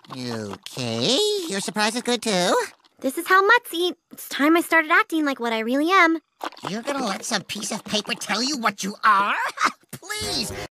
Okay, your surprise is good too. This is how mutts eat. It's time I started acting like what I really am. You're gonna let some piece of paper tell you what you are? Please,